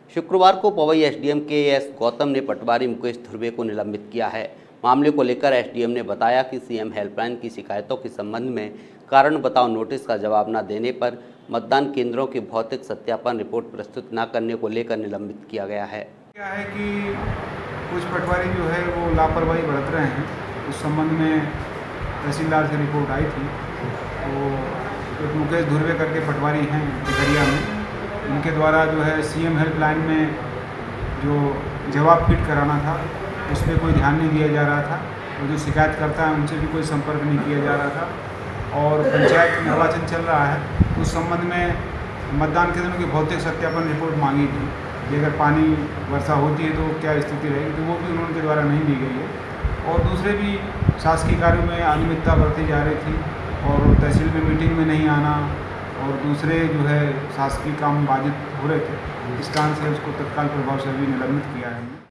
शुक्रवार को पवई एसडीएम के गौतम ने पटवारी मुकेश ध्रुवे को निलंबित किया है। मामले को लेकर एसडीएम ने बताया कि सीएम हेल्पलाइन की शिकायतों के संबंध में कारण बताओ नोटिस का जवाब न देने पर मतदान केंद्रों की भौतिक सत्यापन रिपोर्ट प्रस्तुत न करने को लेकर निलंबित किया गया है। क्या है कि कुछ पटवारी जो है वो लापरवाही बरत रहे हैं। उस संबंध में तहसीलदार से रिपोर्ट आई थी। तो एक मुकेश ध्रुवे करके पटवारी हैं देवरिया में, उनके द्वारा जो है सीएम हेल्पलाइन में जो जवाब फिट कराना था उस पर कोई ध्यान नहीं दिया जा रहा था। तो जो शिकायतकर्ता है उनसे भी कोई संपर्क नहीं किया जा रहा था और पंचायत निर्वाचन चल रहा है। उस संबंध में मतदान केंद्रों की भौतिक सत्यापन रिपोर्ट मांगी थी कि अगर पानी वर्षा होती है तो क्या स्थिति रहेगी, तो वो भी उनके द्वारा नहीं दी गई है। और दूसरे भी शासकीय कार्यों में अनियमितता बरती जा रही थी और तहसील में मीटिंग में नहीं आना और दूसरे जो है शासकीय काम बाधित हो रहे थे। इस कारण से उसको तत्काल प्रभाव से भी निलंबित किया है।